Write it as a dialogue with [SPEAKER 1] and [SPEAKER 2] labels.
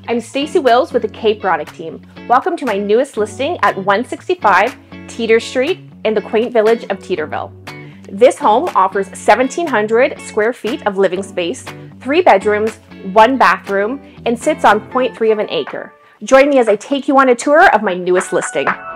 [SPEAKER 1] I'm Stacey Wills with the Cape Product team. Welcome to my newest listing at 165 Teeter Street in the quaint village of Teeterville. This home offers 1,700 square feet of living space, 3 bedrooms, 1 bathroom, and sits on 0.3 of an acre. Join me as I take you on a tour of my newest listing.